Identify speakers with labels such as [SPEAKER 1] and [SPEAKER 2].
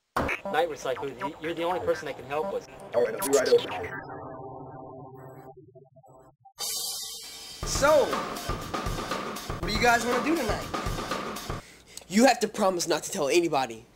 [SPEAKER 1] Night recycle, you're the only person that can help us.
[SPEAKER 2] Alright, I'll be right over.
[SPEAKER 3] So, what do you guys want to do tonight?
[SPEAKER 4] You have to promise not to tell anybody.